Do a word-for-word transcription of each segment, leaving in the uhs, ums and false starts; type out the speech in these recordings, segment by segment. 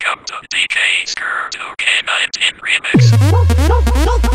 Welcome to D J Skur two K nineteen Remix.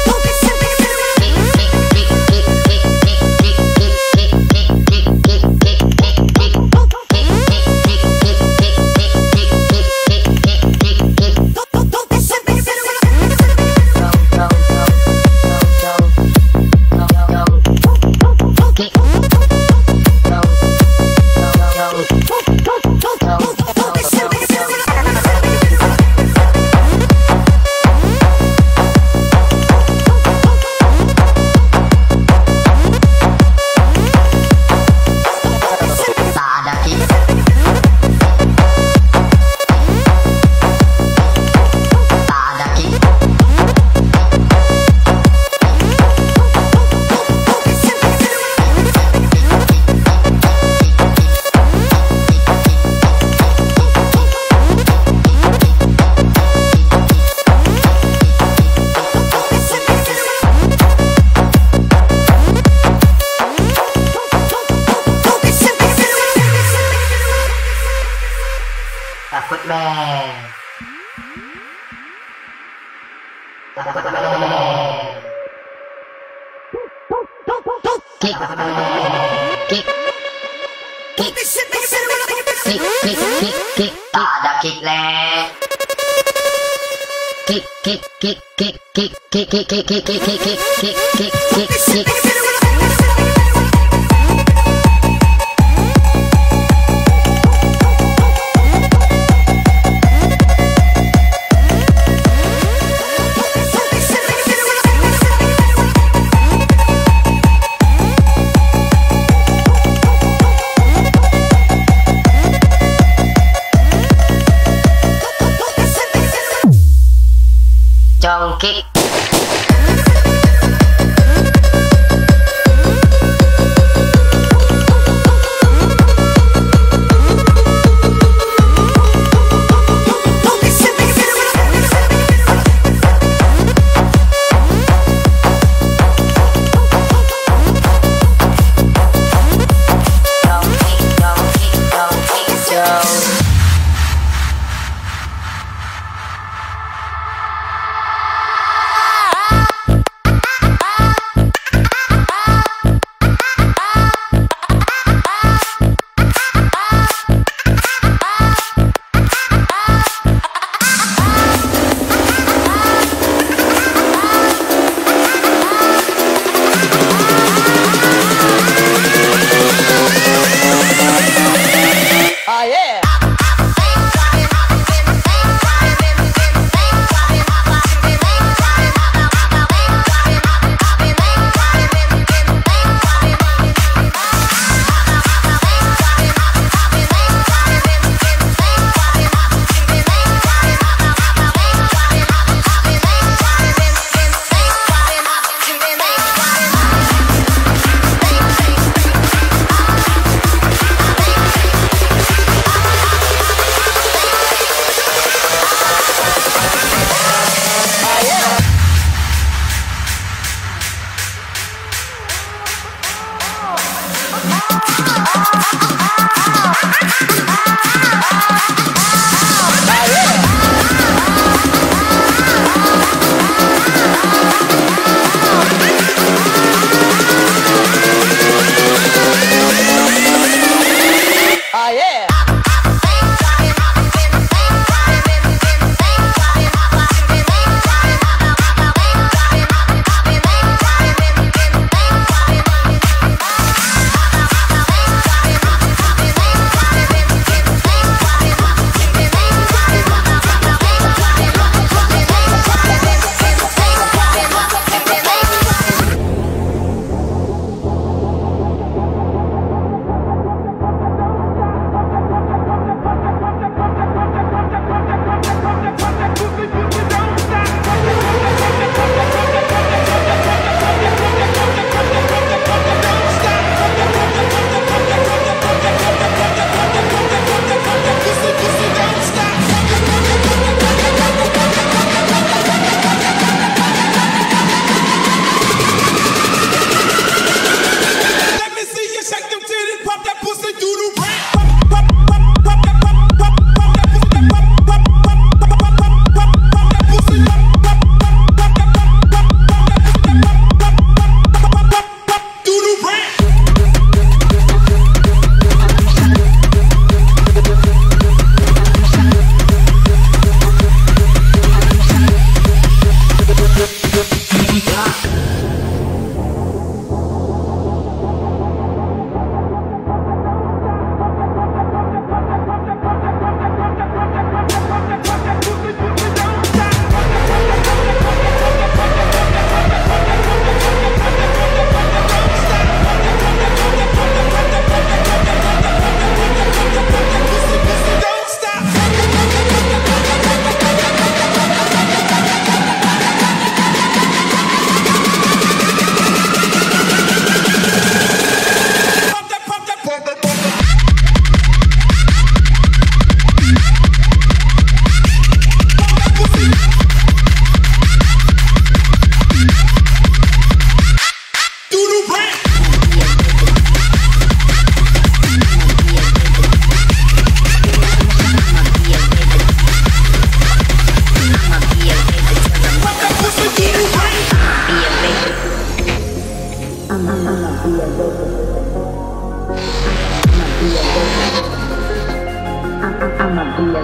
Takut men. Takut men. Kick. Kick. Kick. Kick, kick, kick, kick. Tak ada kick leh. Kick, kick, kick, kick, kick, kick, kick, kick, kick, kick, kick, kick, kick, kick, kick. Jongkik.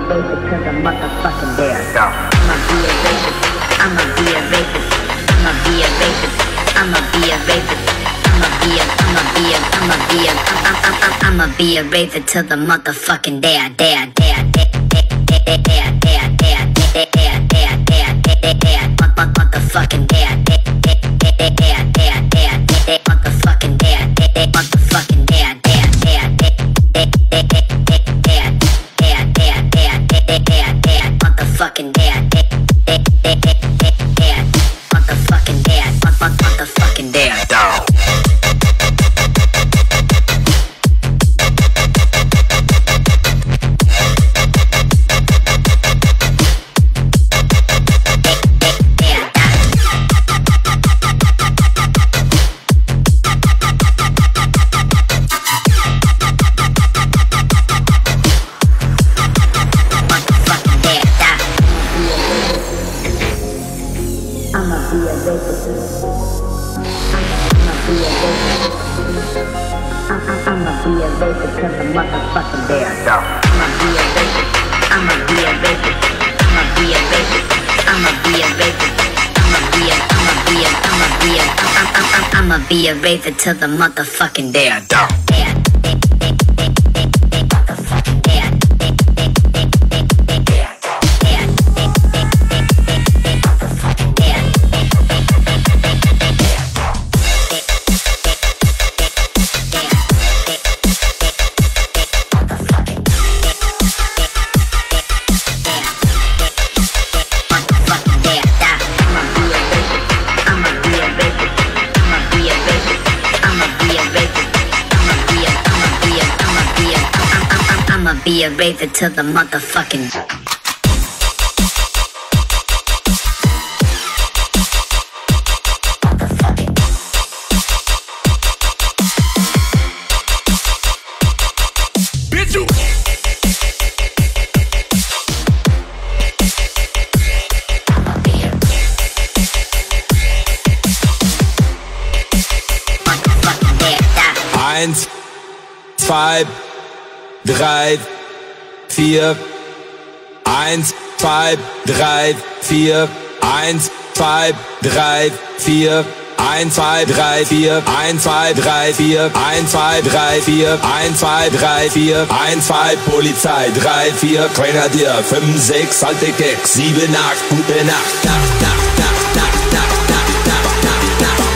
racist to the motherfucking there. I'ma be a racist. I'ma be a racist. I'ma be a racist. I'ma be a racist. I'ma be a, I'ma be a, I'ma be a, I'm, I'm, I'm, I'ma be a racist to the motherfucking there, there, there, there, there, there, there, there, there, there, there, there, there, there, motherfucking there, there, there, there, there, there, there, there, motherfucking there, there, there, motherfucking there, there, there, there, there, there, there, there, there, there, there, there, there, motherfucking there, there, there, there, there, there, motherfucking there, motherfucking there. Be a racist to the motherfucking there, dog. Be a racist to the motherfucking. Eins, zwei, drei, vier, eins, zwei, drei, vier, eins, zwei, drei, vier, eins, zwei, drei, vier, eins, zwei, drei, vier, eins, zwei, drei, vier, eins, zwei, drei, vier, eins, zwei, Polizei, drei, vier, Grenadier, fünf, sechs, alte Keks, sieben, acht, gute Nacht, Nacht, Nacht, Nacht, Nacht, Nacht, Nacht, Nacht, Nacht,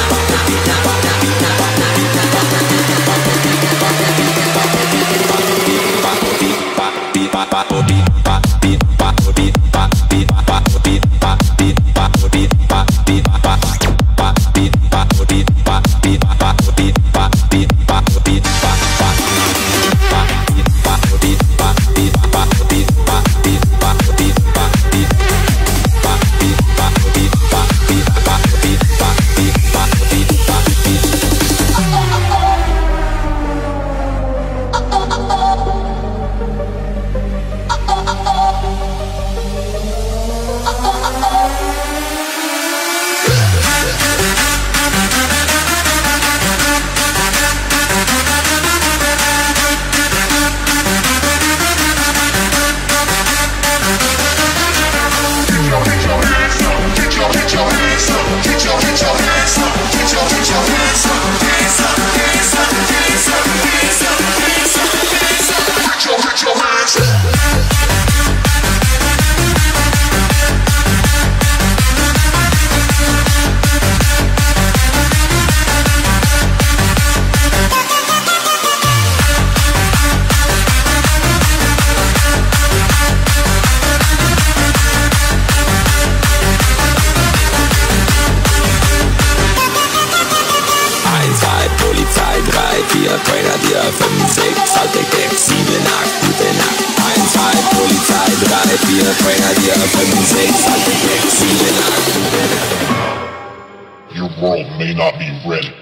Your world may not be ready.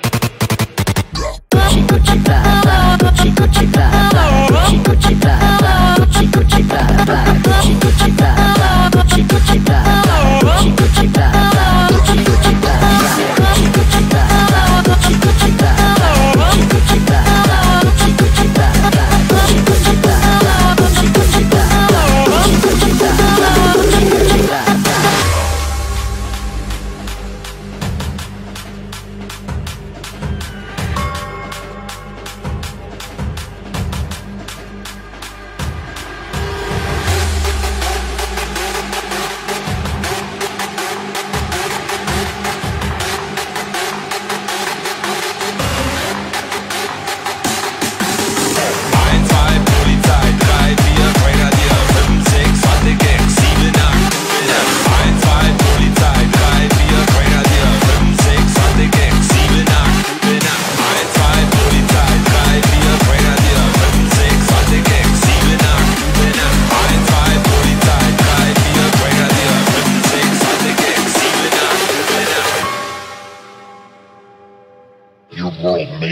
Gucci Gucci blah blah, Gucci Gucci blah blah, Gucci Gucci blah blah, Gucci Gucci blah blah, Gucci Gucci blah blah, Gucci Gucci blah blah, Gucci Gucci blah blah, Gucci Gucci blah blah, Gucci Gucci blah blah, Gucci Gucci blah blah, Gucci Gucci blah blah, Gucci Gucci blah blah, Gucci Gucci blah blah, Gucci Gucci blah blah, Gucci Gucci blah blah,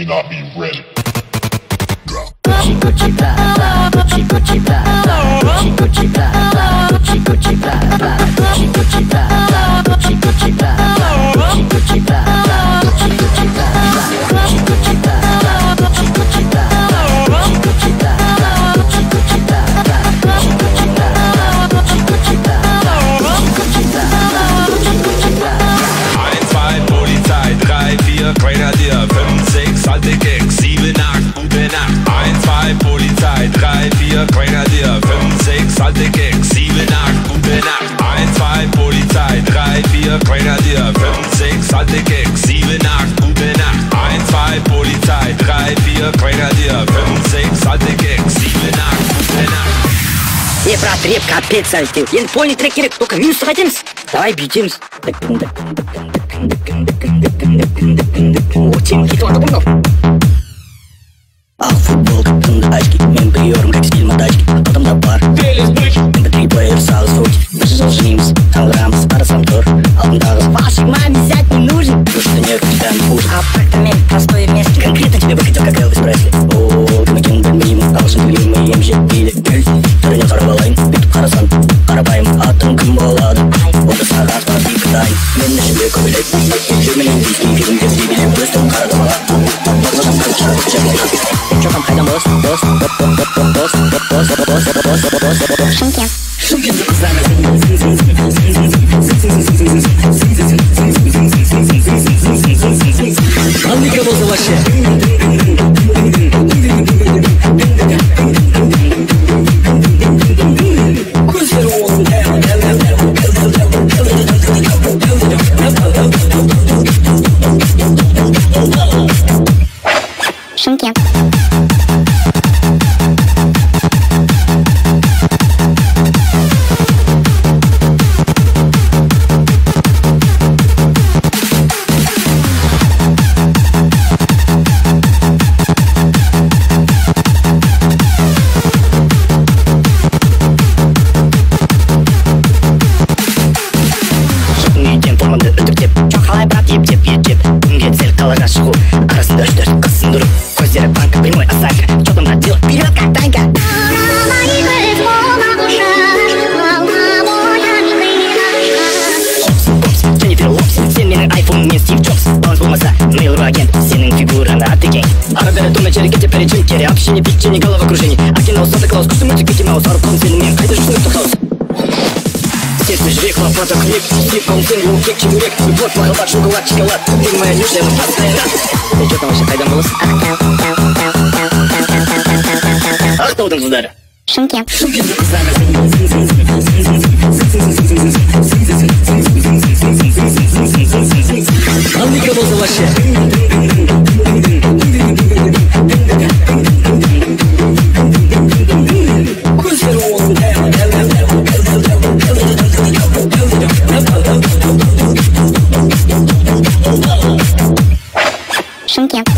not be ready. Gucci Gucci blah blah, Gucci Gucci blah blah, Gucci Gucci blah blah, Gucci Gucci blah blah, Gucci Gucci blah blah, Gucci Gucci blah blah, Gucci Gucci blah blah, Gucci Gucci blah blah, Gucci Gucci blah blah, Gucci Gucci blah blah, Gucci Gucci blah blah, Gucci Gucci blah blah, Gucci Gucci blah blah, Gucci Gucci blah blah, Gucci Gucci blah blah, Gucci Gucci blah blah. eins, zwei, Polizei, drei, vier, Grenadier, fünf, sechs, alte Gags, sieben, acht, gute Nacht. eins, zwei, Polizei, drei, vier, Grenadier, fünf, sechs, alte Gags, sieben, acht, gute Nacht. eins, zwei, Polizei, drei, vier, Grenadier, fünf, sechs, alte Gags, sieben, acht, gute Nacht. eins, zwei, Polizei, drei, vier, Grenadier, fünf, sechs, alte Gags, sieben, acht, gute Nacht. Эй, брат, рэп капец айтты. Енді полный трек керек, только минус қайтеміз. Давай бүйтеміз. О, тем хит орды бұнау. Ах, футболка, тыңды очки. Мен приорым, как стиль мотачки. Потом да бар. эм пэ три плеер, сал звуки. Даже жалжимся, анграмс, арасам тур. Алдындағы вашей маме взять не нужен. Потому что нет, у тебя не хуже. Апартамент, простое место. Конкретно тебе бы хотел, как Элвис Пресли. О, кімекен білмеймін, ағылшын тілеймін, ем жеп билі. Түріне қарабалайын, бүйтіп қарасаң қарапайым, атың кім болады? Онда саған спас екі дайын. Мен ішімде көбелек жүрменен дейскен кезімде себелеп өстім қарады бала. Барлығын қанша жабылып. Чё там қайдан бос, бос, бос, бос, бос, бос, бос, бос. Шымкент. Шымкент Андыка болса вообще. Шымкент. Шығу арасында үш төрт қызсын дұрып көздері банка прямой осанка чотымда делать вперед как танка. Дженнифер Лопес, сен менің айфон мен Стив Джобс. Баланс болмаса мейлру агент, сенің фигураны атыген. Ара бері думай черекете перед чем кере общение печенье головокружение. Акинау Санта-Клаус, кустым өтік кетем ау сарып қалын сенің мен қайда жүрсің тоқтаус. Сердце жрек, лопата хлеб, сипком сингл, кек, чебурек, любовь, махалат, шоколад, шоколад. Ты моя нюшля, ну пастая рад. Ты чё там вообще, қайдан болыс? Ақтаудың қыздары. Шымкент. Андыка болса вообще. Шымкент.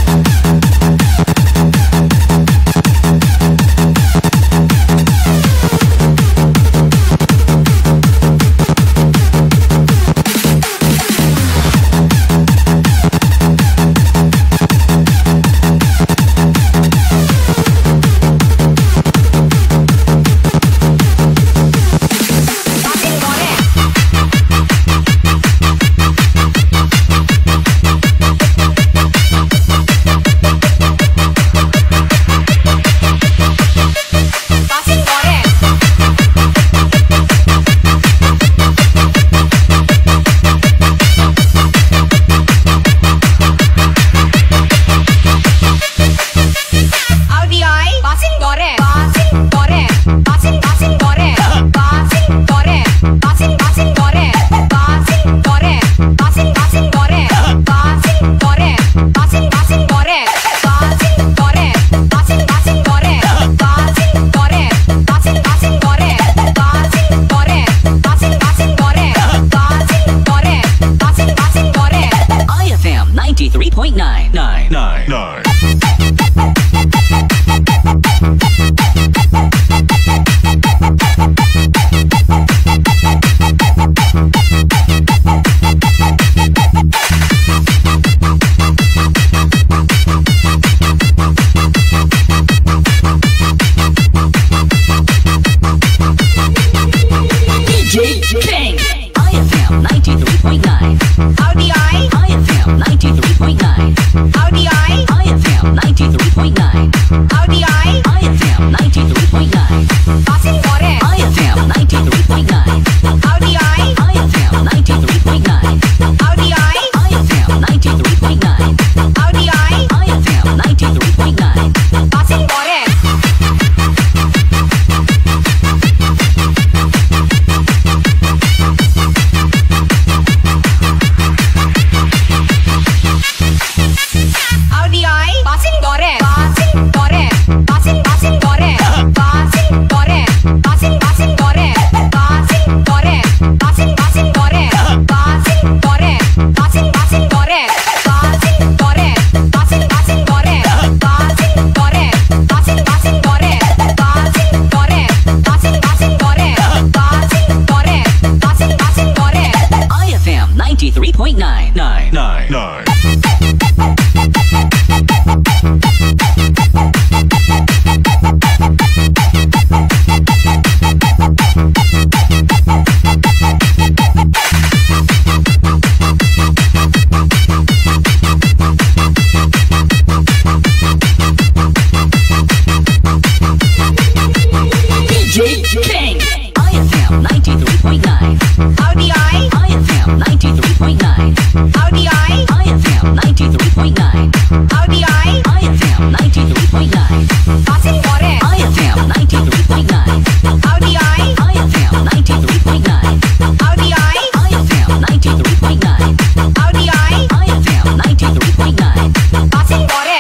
ninety-three point nine. Howdy I, I F M ninety-three point nine. howdy I, I F M ninety-three point nine. howdy I, I F M ninety-three point nine. passing করে I F M ninety-three point nine. howdy I, I F M ninety-three point nine. howdy I, I F M ninety-three point nine. howdy I, I F M ninety-three point nine. passing করে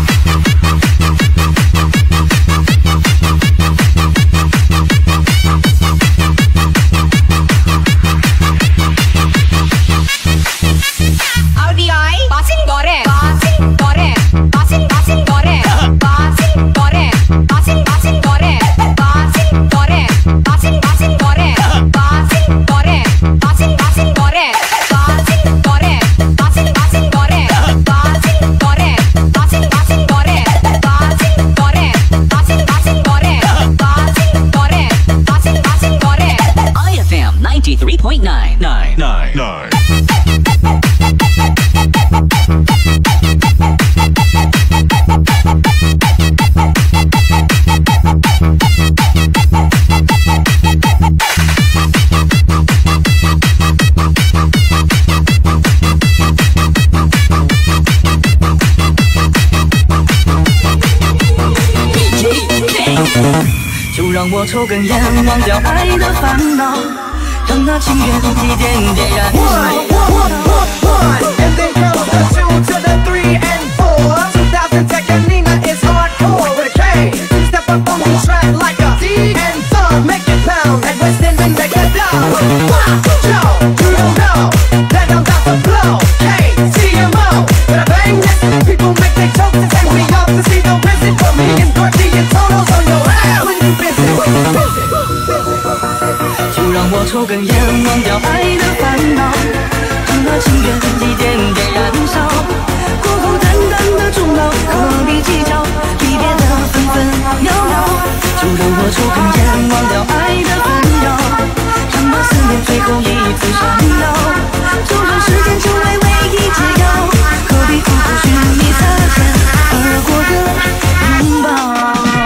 howdy I, passing করে passing করে passing passing করে passing করে passing passing করে passing করে passing passing করে passing করে passing passing করে passing করে passing passing করে passing করে passing passing করে passing করে passing passing করে passing করে passing passing করে I F M ninety-three point nine. Nine. Nine. Nine. 就让我抽根烟，忘掉爱的烦恼，让那情缘一点点燃烧。 And then comes the two to the three and four. two thousand Tekanina is hardcore with a K. Step up on the track like a D and thumb. Make it pound and West End and make it down. Wow, Joe, you don't know that I'm about to blow. K, C M O, but I bang this. People make their jokes and send me up to see the visit for me and Dorothy and Toto's on your ass when you visit. 就让我抽根烟，忘掉爱的烦恼，让那情缘一点点燃烧。孤孤单单的终老，何必计较离别的分分秒秒？就让我抽根烟，忘掉爱的纷扰，让那思念最后一次闪耀。就让时间成为唯一解药，何必苦苦寻觅擦肩而过的拥抱？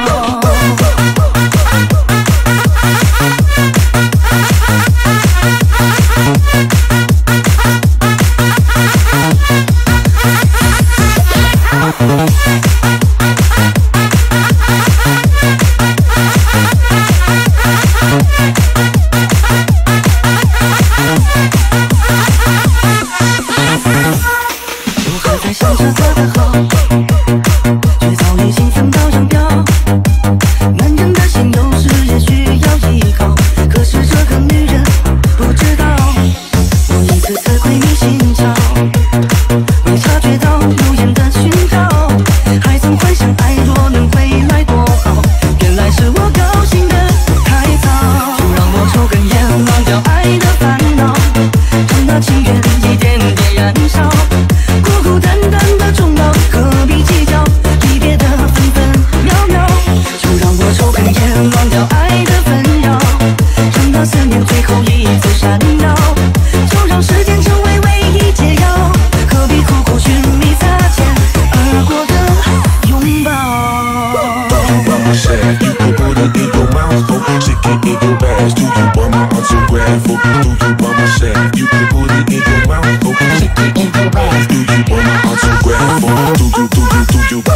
我还在想着他的好，却早已经分道扬镳。男人的心有时也需要依靠，可是这个女人不知道，我一次次鬼迷心窍，没察觉到流言的熏陶，还曾幻想爱若能回来多好，原来是我高兴的太早。就让我抽根烟，忘掉爱的烦恼，让那情缘一点点燃烧。 孤孤单单的终老，何必计较离别的分分秒秒？就让我抽根烟，忘掉爱的纷扰，让那思念最后一次闪耀。就让时间成为唯一解药，何必苦苦寻觅擦肩而过的拥抱？ Said you can put it in your mouth, oh, stick it in your ass. Do you want my autograph? Oh, do you want my sack? You can put it in your mouth, oh, stick it in your ass. Do you want my autograph? Oh, do you, do you, do you?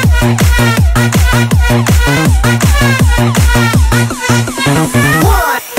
One.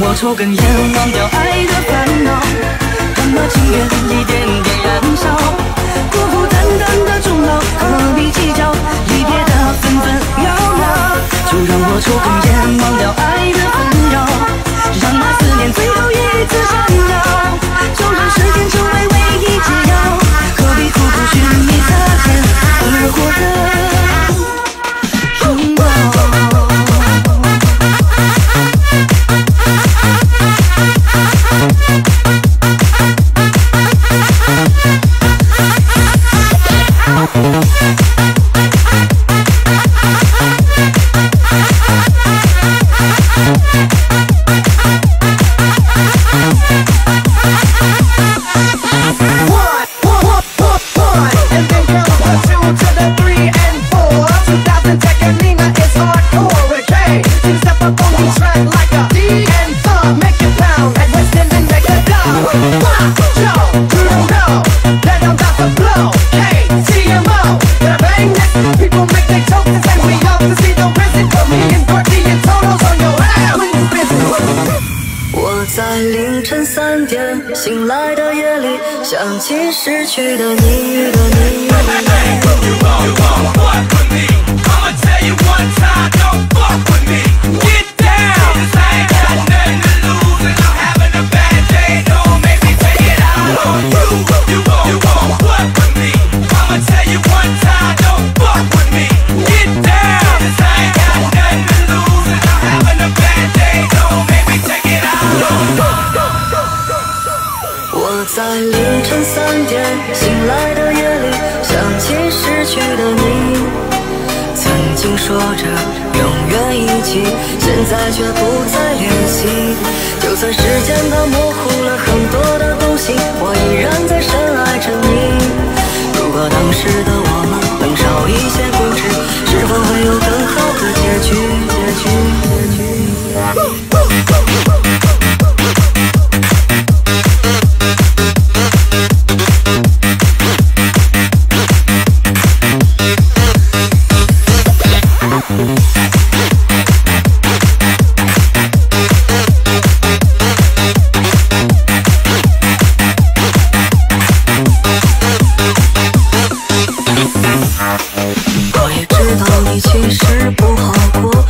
我抽根烟，忘掉爱的烦恼，让那情缘一点点燃烧。孤孤单单的终老，何必计较离别的分分秒秒？就让我抽根烟，忘掉爱的纷扰，让那思念最后一次闪耀。就让时间成为唯一解药，何必苦苦寻觅擦肩而过的拥抱。醒来的夜里，想起失去的你的你。在凌晨三点醒来的夜里，想起失去的你。曾经说着永远一起，现在却不再联系。就算时间它模糊了很多的东西，我依然在深爱着你。如果当时的我们能少一些固执，是否会有更好的结局？结局，结局。我也知道你其实不好过，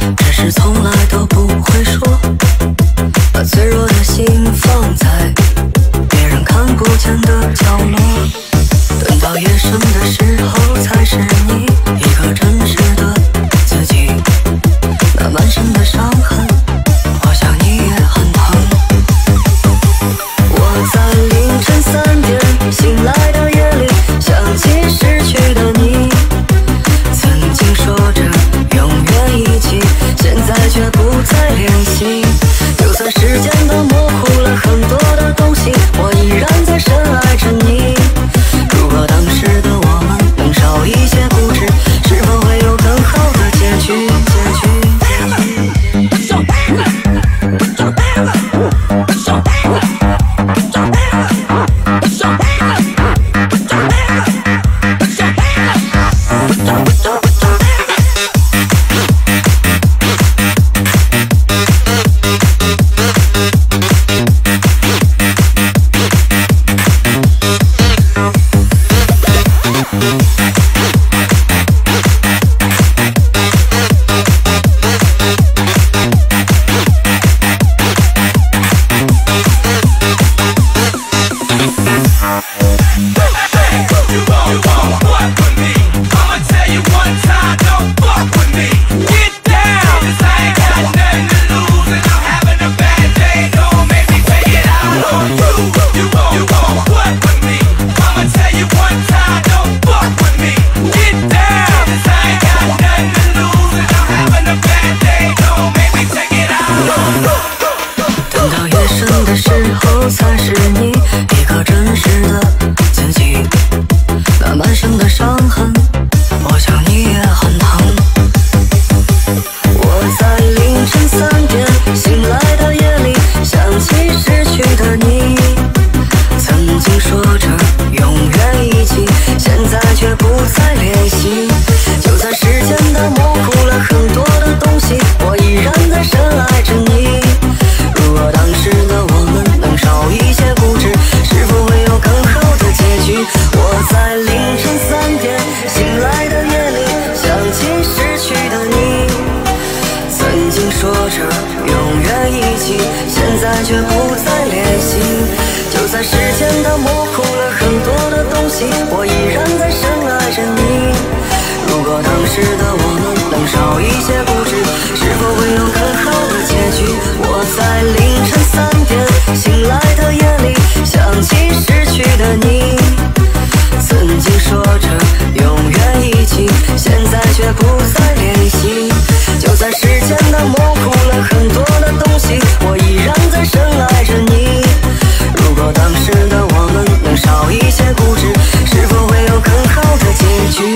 在时间它模糊了很多的东西，我依然在深爱着你。如果当时的我们能少一些固执，是否会有更好的结局？我在凌晨三点醒来的夜里，想起失去的你，曾经说着永远一起，现在却不再联系。就算时间它模糊了很多的东西，我依然在深爱着你。如果当时的我们能少一些固执，是否会有更好的结局？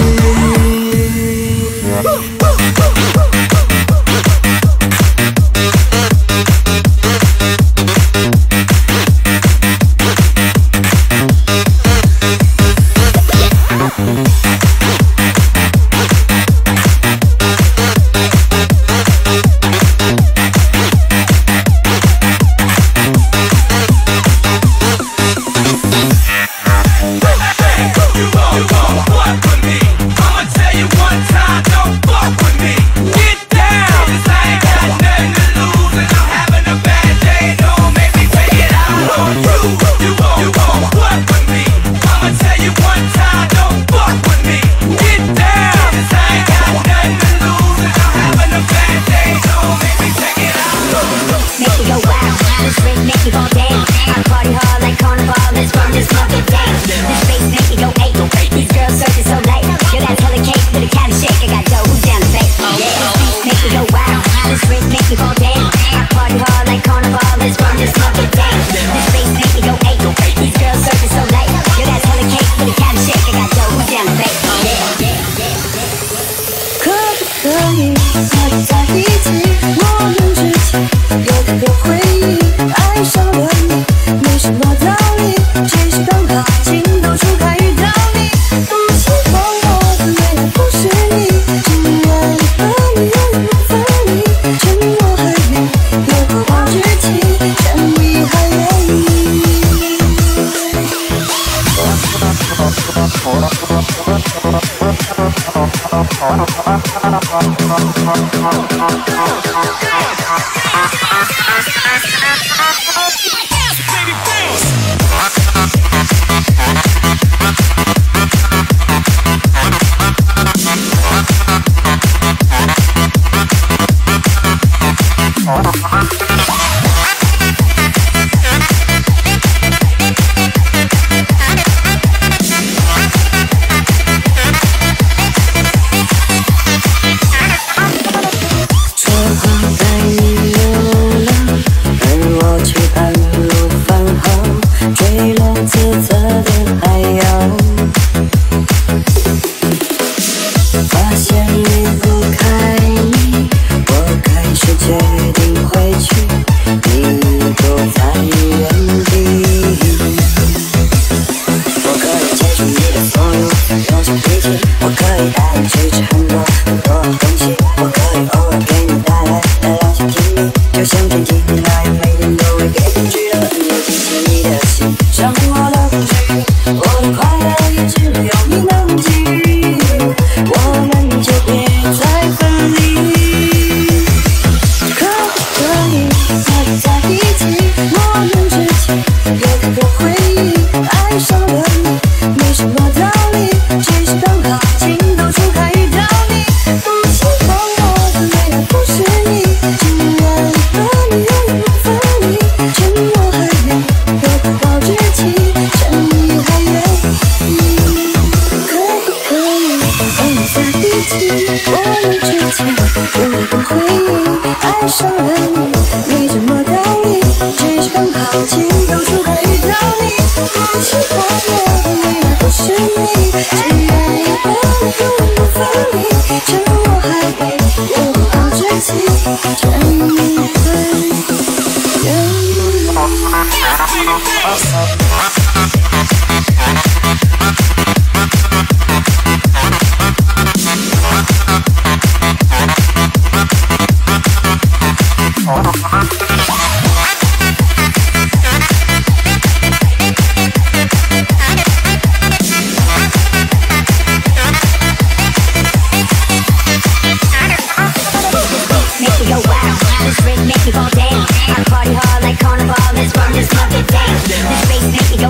Make you fall down. I party hard like carnival. Let's run this love it down. This bass make me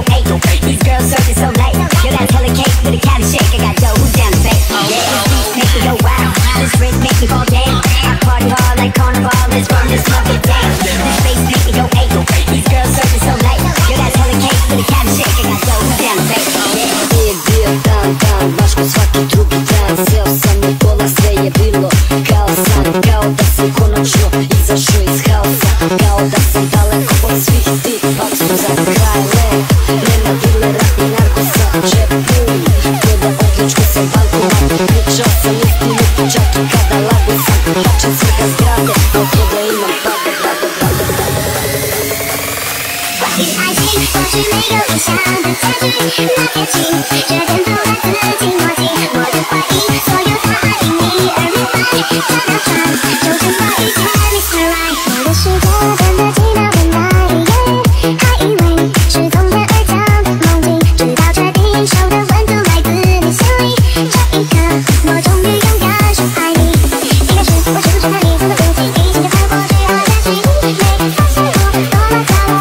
svrha zgrade, al ko da imam pada, brate, brate, brate. 我与爱情或许没有理想的结局，那天起，这点头来自己逻辑，我的怀疑，所有答案因你而明白，这条船就像那一天 Mister Right， 我的世界变得奇妙很难以言，还以为是从天而降的梦境，直到确定手的温度来自你心里，这一刻我终于勇敢说爱你。一开始我是不是看你从的不经意，心就看过去好担心，没发现我多么早我。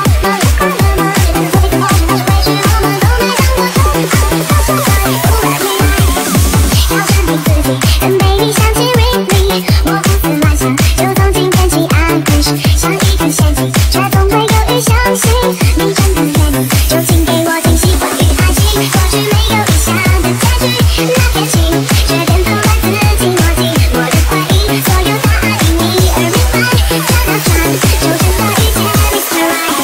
跟 baby 相亲 really， 我胡思乱想，就从今天起 I wish， 像一根线迹，却总会犹豫相信你真的愿意，就请给我惊喜。关于爱情，或许没有理想的结局，那天起，这点头来自己逻辑，我的怀疑，所有答案因你而明白，这条船就像那一天 Mister Right。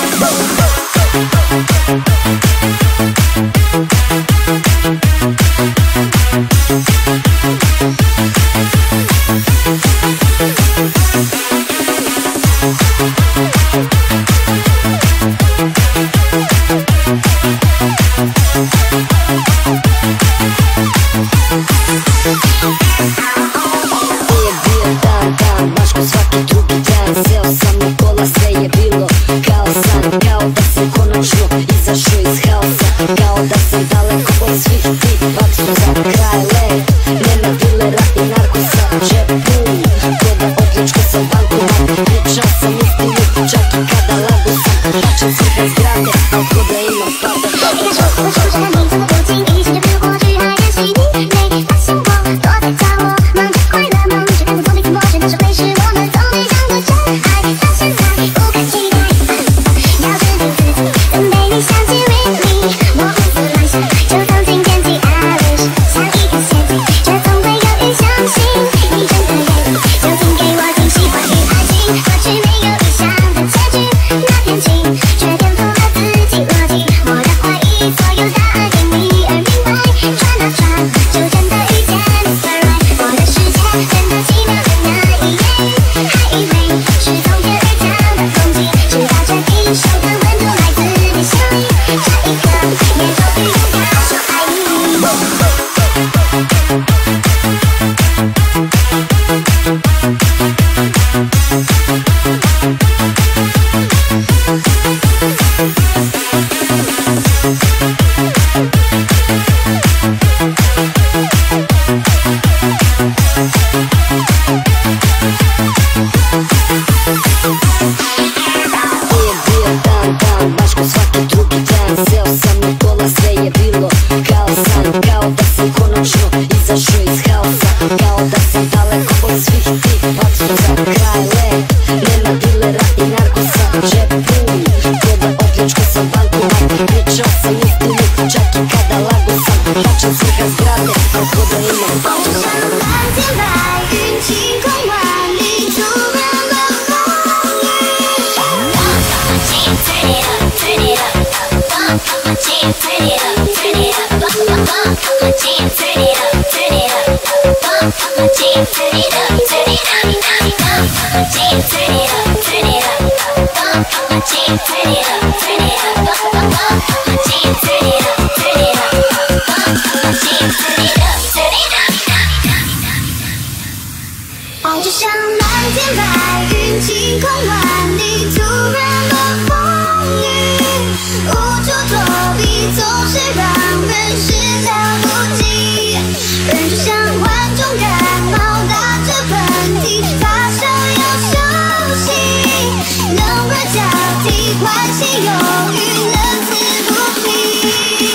爱就像蓝天白云晴空万里，突然的风雨，无处躲避，总是让人始料不及。人就像万种感冒，打着喷嚏，发烧要休息，冷热交替，欢喜忧郁，乐此不疲。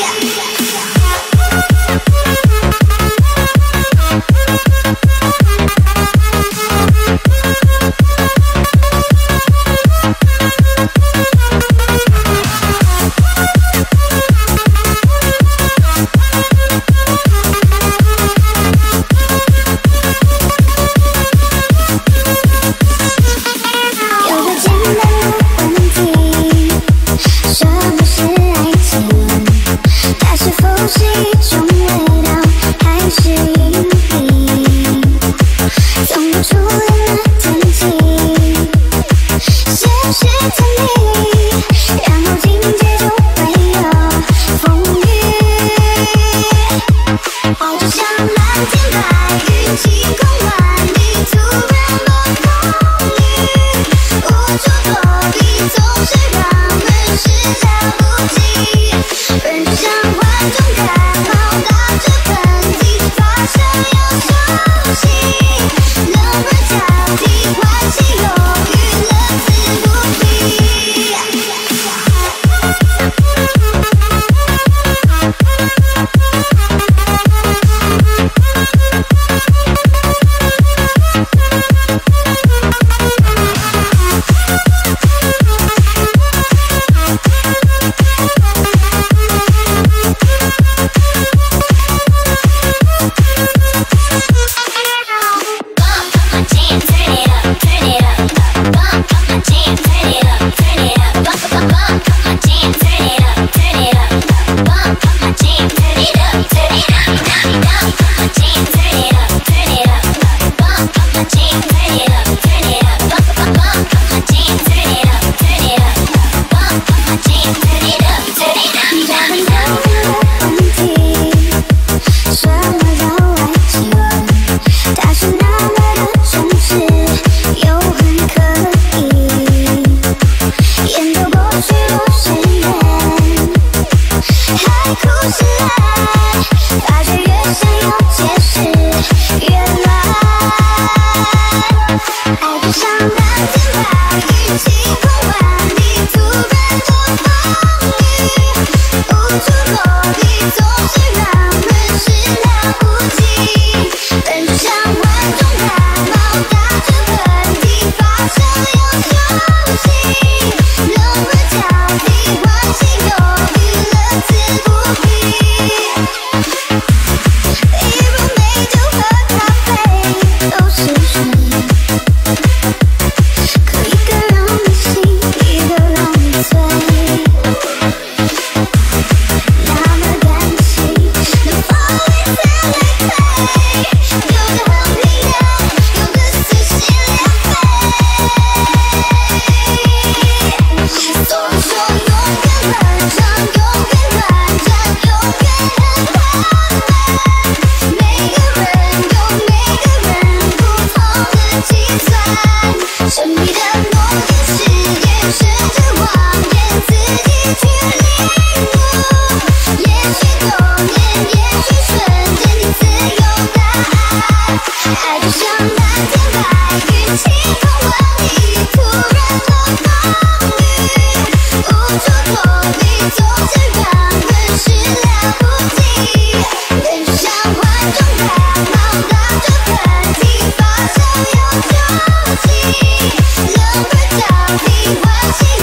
就像那天白云晴空万里，突然多风雨，无处躲避，总是让人始料不及。人就像万种感冒，打着喷嚏，发烧又休息，冷热交替，唤醒犹豫，乐此不疲。一入美酒和咖啡都是水，可一个让你醒，一个让你醉。那么感性，能否为此累赘？有的很平淡，有的撕心裂肺。总说永远漫长，永远短暂，永远很荒废。每个人有每个人不同的计算，神秘的诺言誓言，试着谎言自己去领悟。也许多年，也许瞬间，你自有答案。爱就像那天白云晴空万里，突然多风雨，无处躲避，总是让人始料不及。人就像万种感冒，打着喷嚏，发烧又休息，冷热交替，唤醒。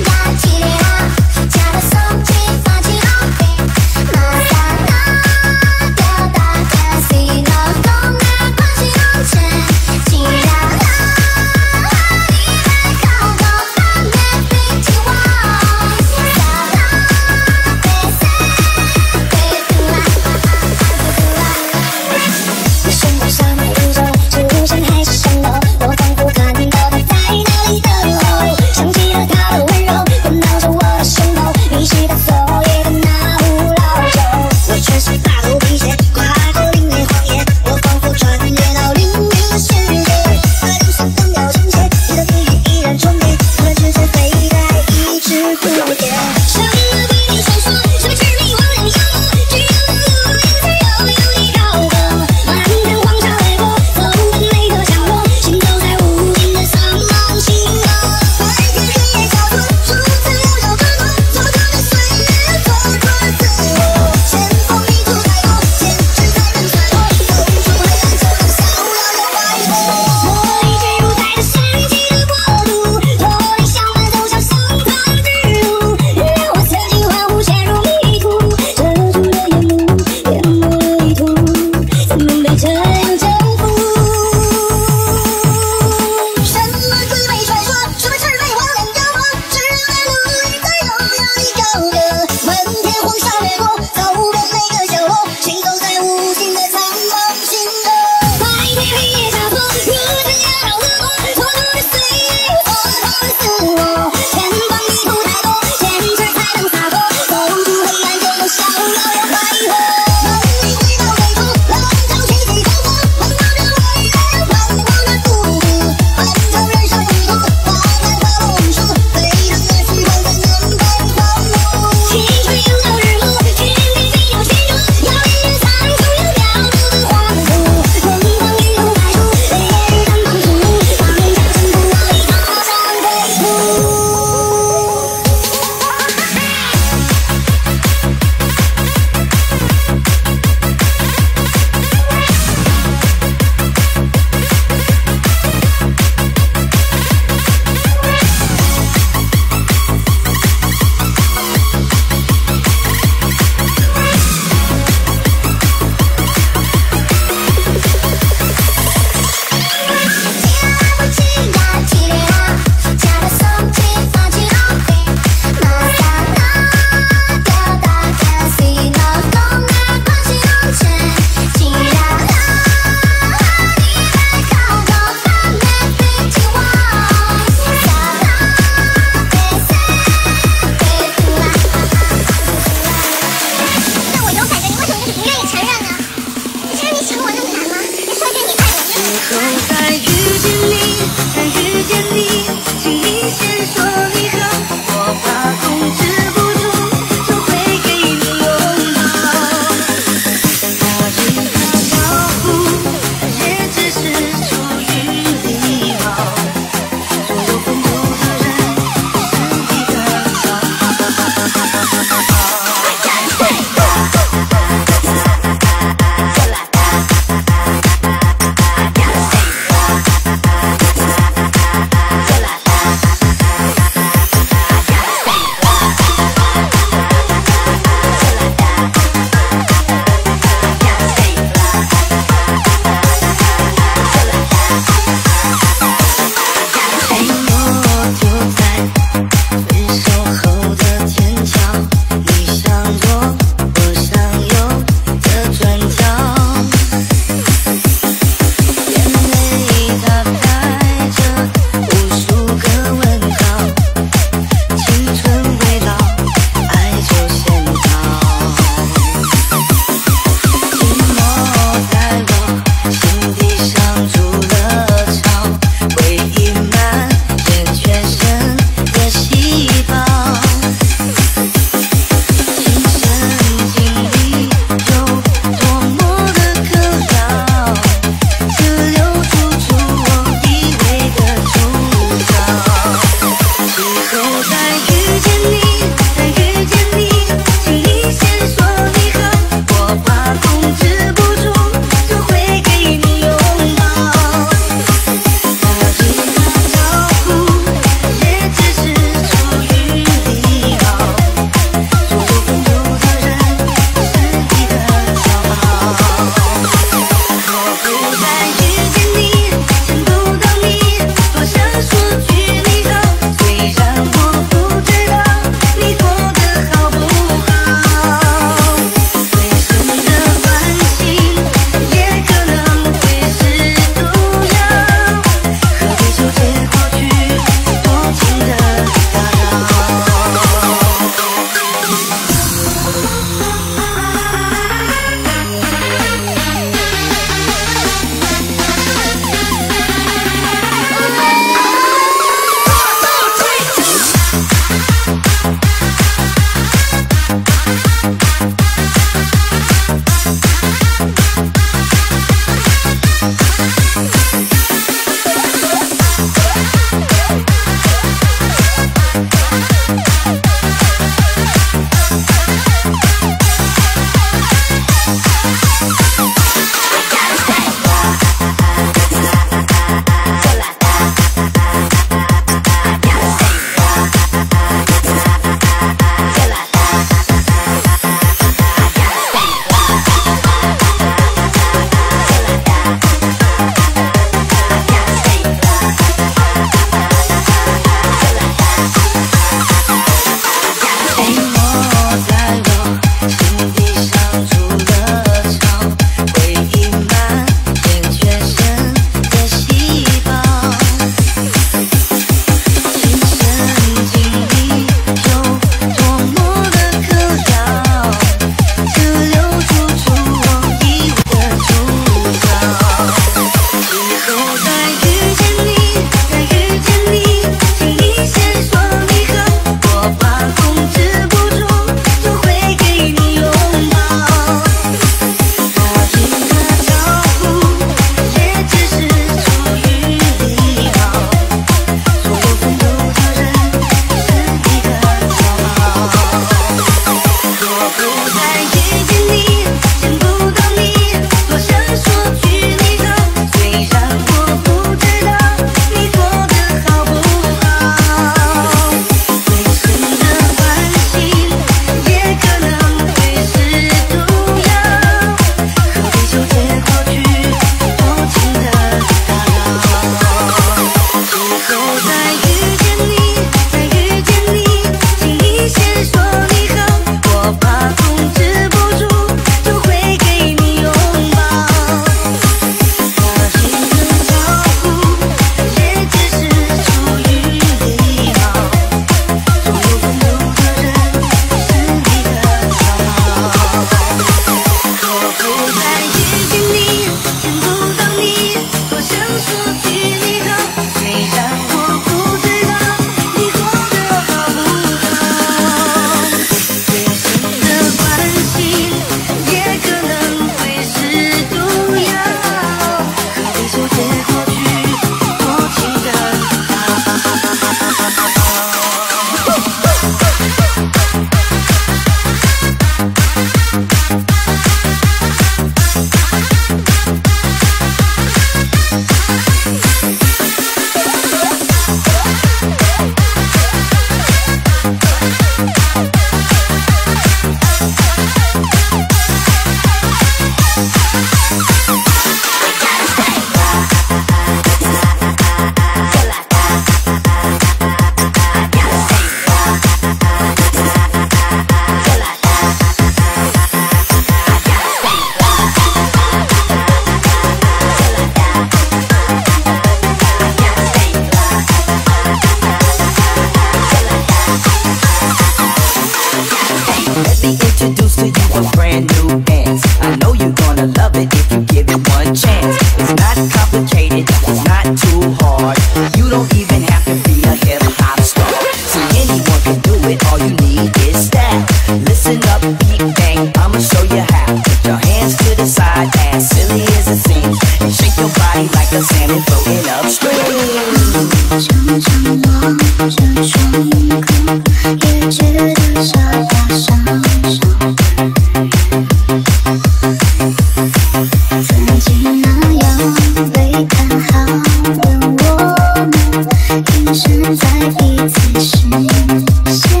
是在彼此视线，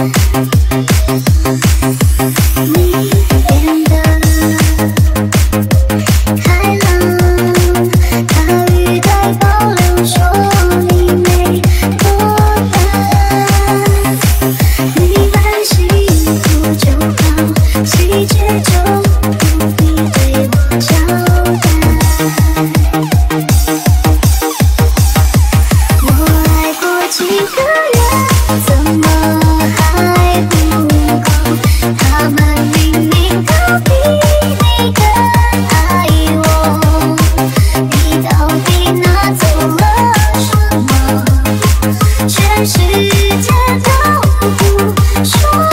你变得开朗，他语带保留说你没多大，你把幸福就好，细节就不必对我交代。几个人怎么还不够？他们明明都比你更爱我，你到底拿走了什么？全世界都不说。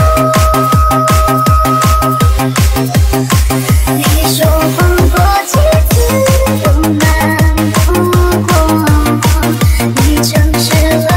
你说谎过几次都难不过，你诚实了。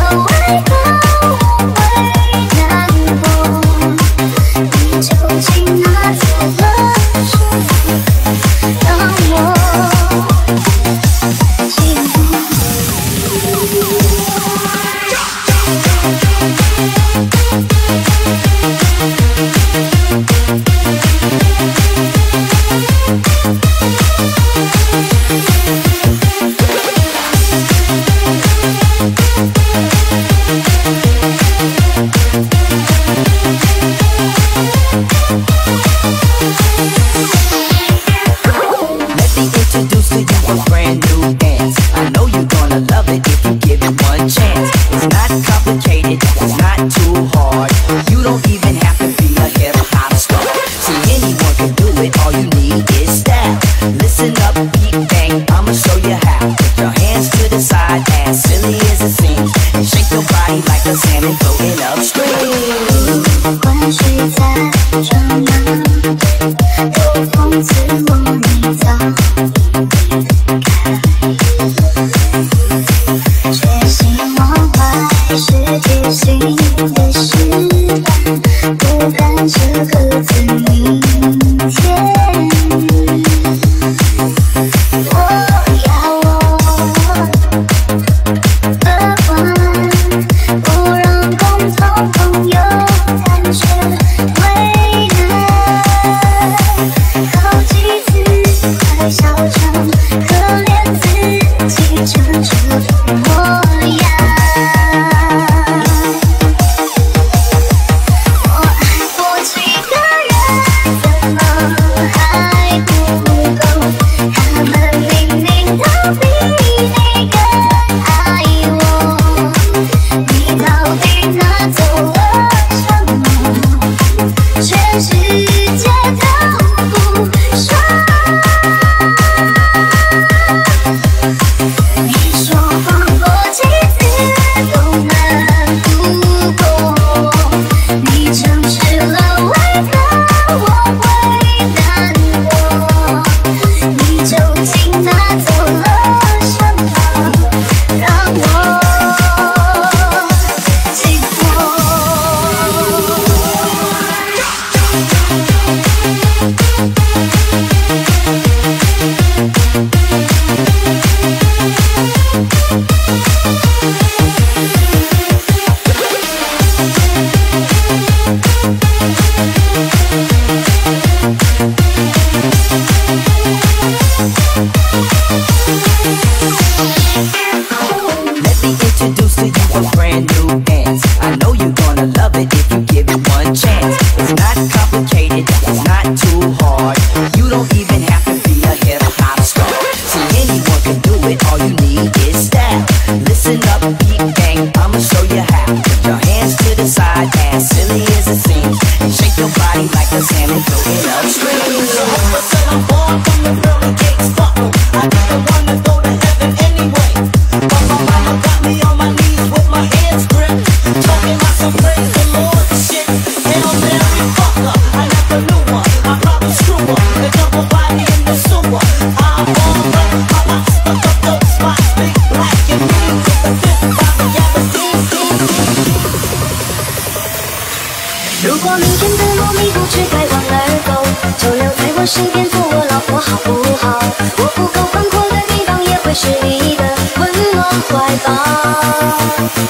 如果明天的我迷不知该往哪儿走，就留在我身边做我老婆好不好？我不够宽阔的地方也会是你的温暖怀抱。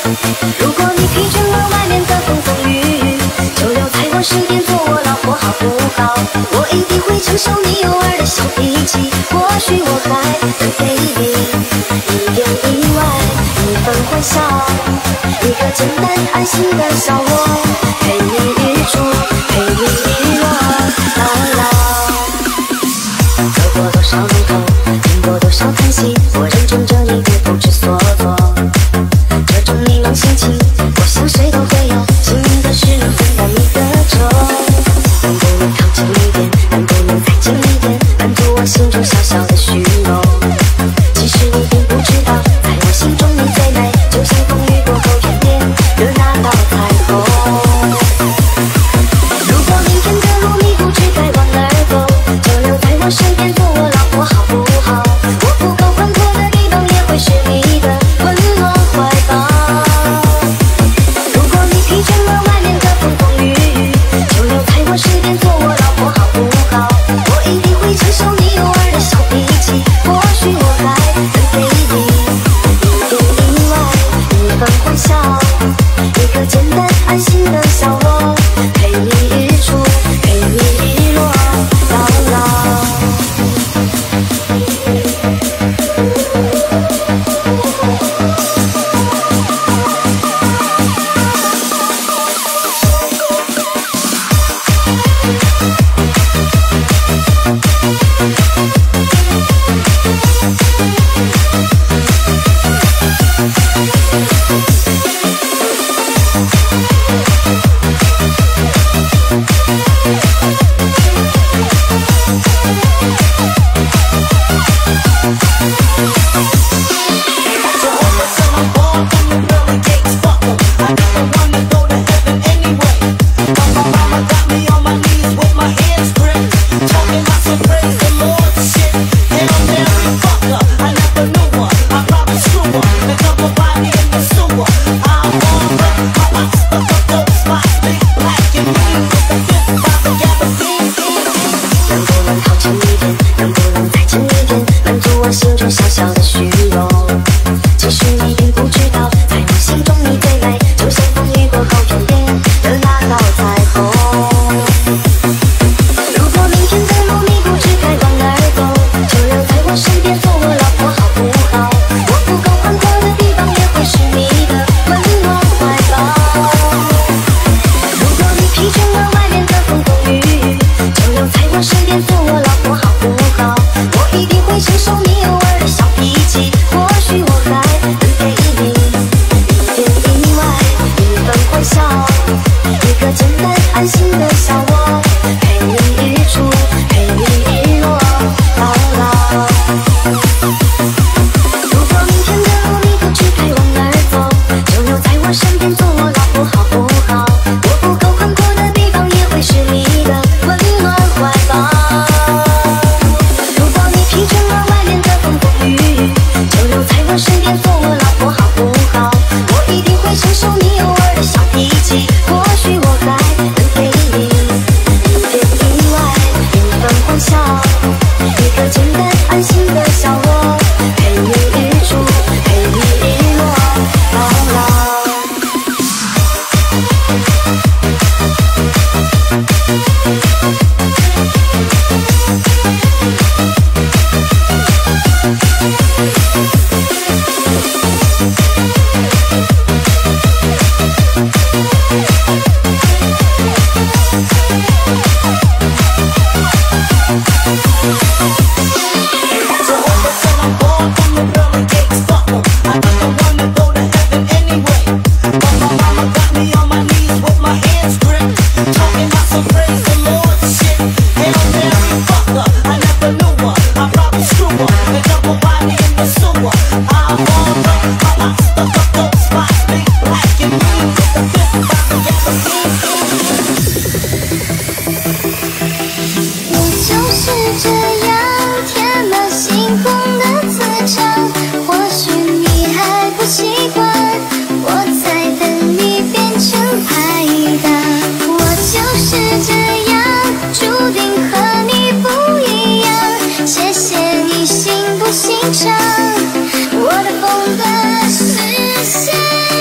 如果你疲倦了外面的风风雨雨，就留在我身边做我老婆好不好？我一定会承受你偶尔的小脾气，或许我还能给你一点意外，一份欢笑，一个简单安心的小窝，陪你日出，陪你日落，到老。走过多少路口，听过多少叹息，我认准这一别不知所措。这种迷茫心情，我想谁都会有，幸运的是能分担你的愁。能不能靠近一点，能不能再近一点，满足我心中小小的虚荣。其实你并不知道，在我心中你最美，就像风雨过后天边的那道彩虹。如果明天的路你不知该往哪儿走，就留在我身边做我老婆好不好？我不够宽阔的地方也会是你的温暖怀抱。如果你疲倦了外面的风风雨雨，就留在我身边做我老婆好不好？我一定会承受你偶尔的小脾气，或许我还能给你一点意外，一份欢笑，一个简单安心的小窝，陪你日出，陪你日落，到老。 我的风格是谁？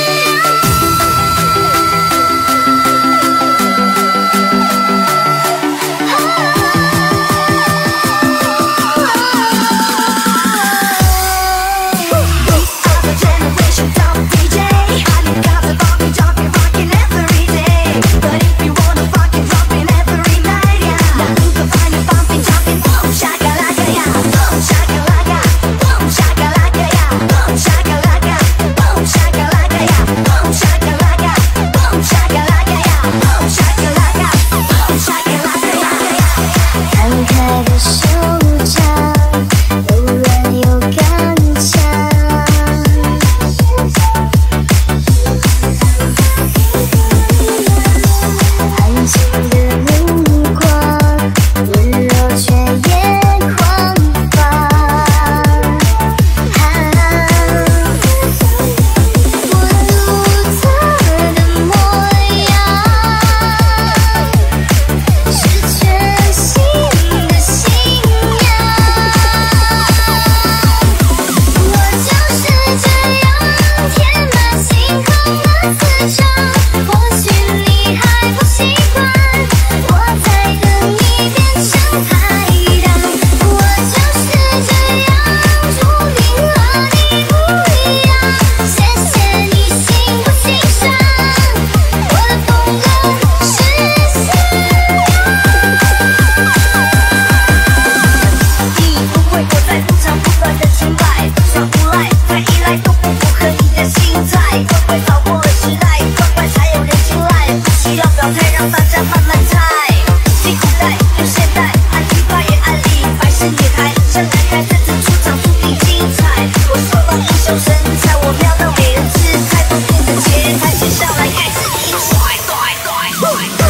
会跑过了时代，关关才有人青睐，不需要表态，让大家慢慢猜。既古代又现代，按提拔也按理，百事也开，向南开再次出场，注定精彩。我说到英雄神采，我瞄到美人姿态，不变的节拍，接下来开始一甩甩甩甩。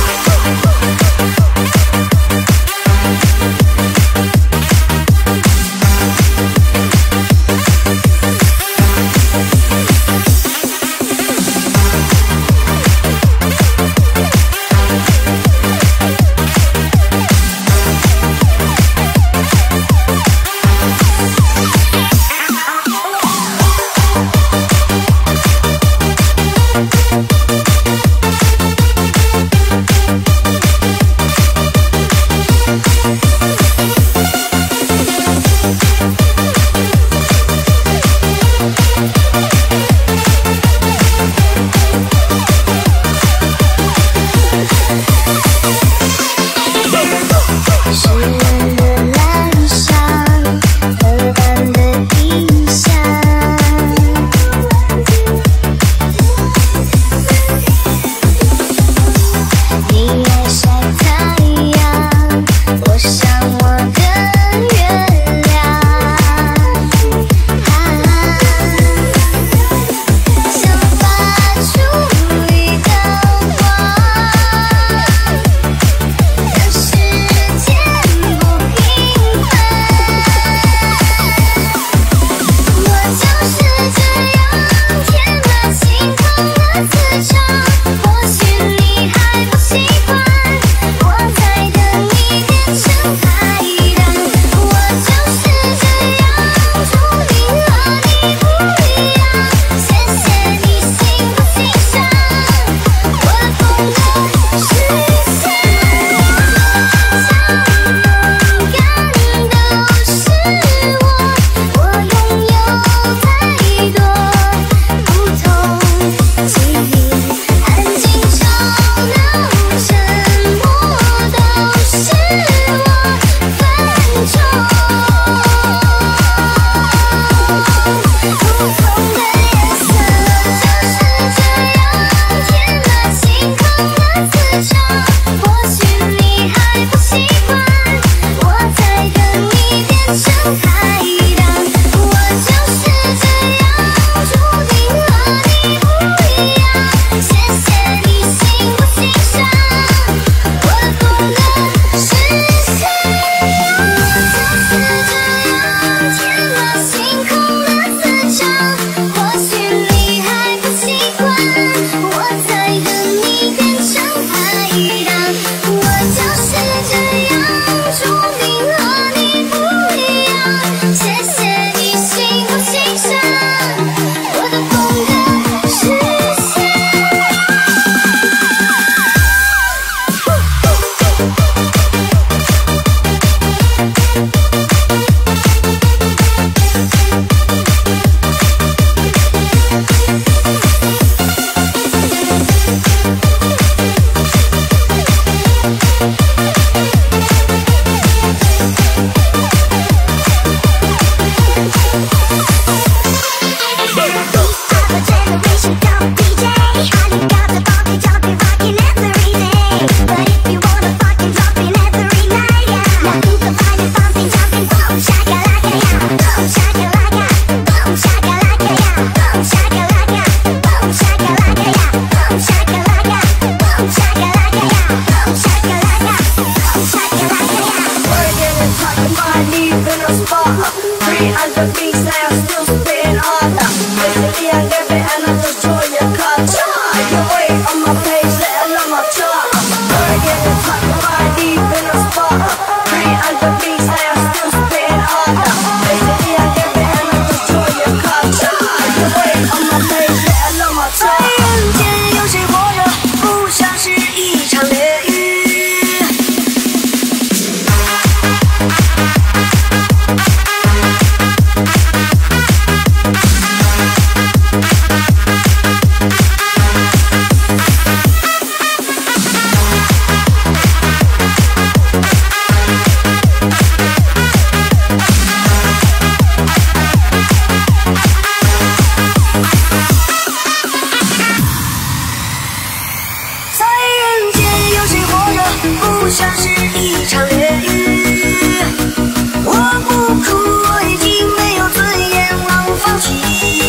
像是一场烈雨。我不哭，我已经没有尊严，让我放弃。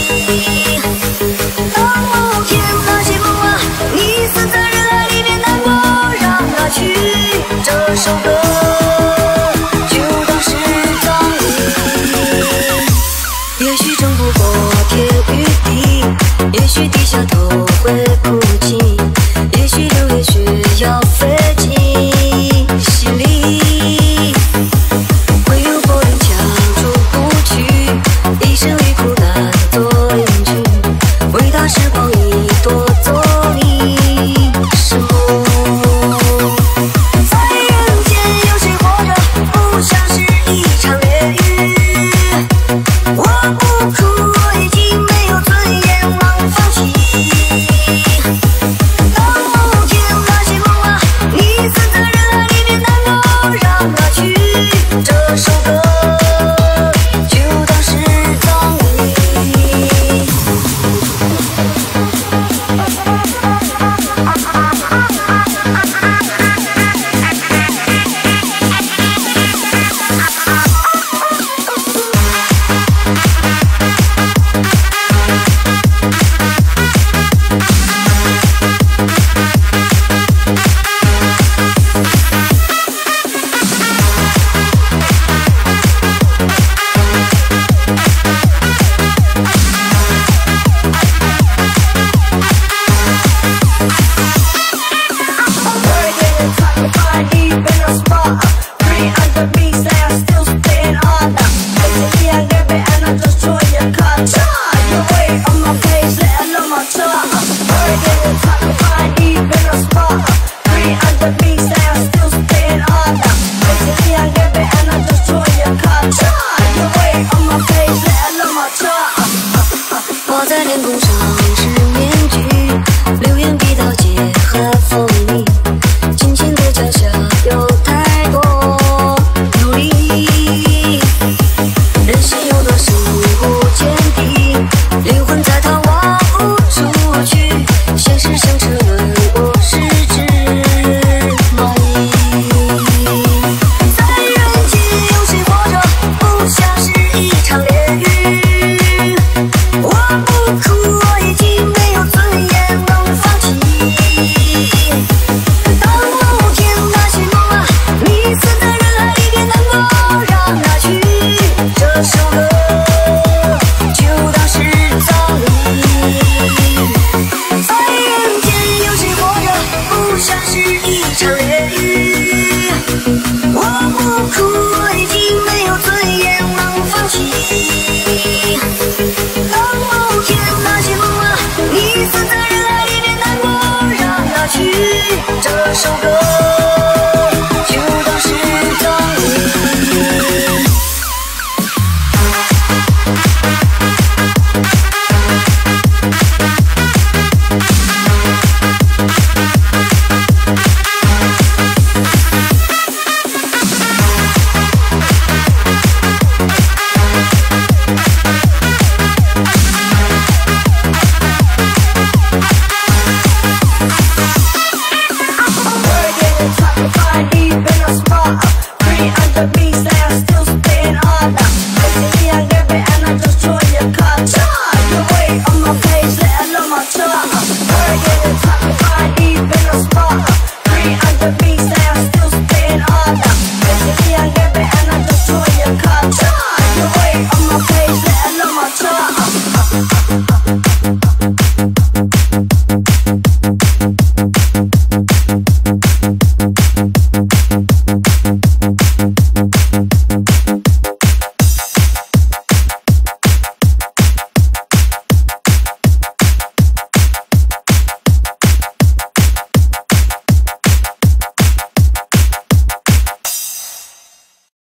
当某天那些梦啊，你死在人海里面难过，让它去。这首歌就当是葬礼。也许争不过天与地，也许低下头会哭泣，也许流泪需要费尽心力，会有波澜强出不去，一生与苦难做邻居，伟大时光已夺走你是梦。在人间有谁活着不像是一场烈雨？我不哭，我已经没有尊严，让我放弃。当某天那些梦啊，你死在人海里面难过，让它去。这首歌就当是葬礼。挂在脸孔上是面具，流言比刀尖和锋利，金钱的脚下有太多努力，人心有多深不见底，灵魂在逃挖不出去，现实像车轮，我是只蚂蚁。在人间有谁活着不像是一场烈雨？我不哭，我已经没有尊严，让我放弃。当某天那些梦啊，你死在人海里面难过，让它去。这首歌就当是葬礼。在人间有谁活着不像是一场烈雨？我不哭，我已经没有尊严，让我放弃。当某天那些梦啊，你死在人海里面难过，让它去。这首歌